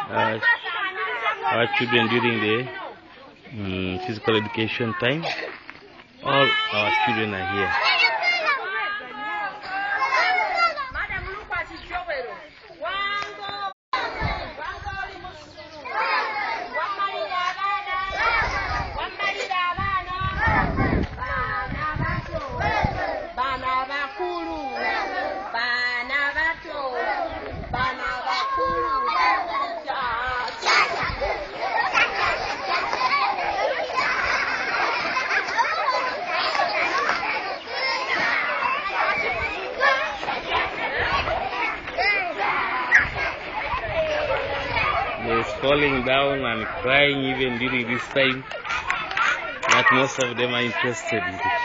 our children during the physical education time. All our children are here. They're falling down and crying even during this time, but most of them are interested in it.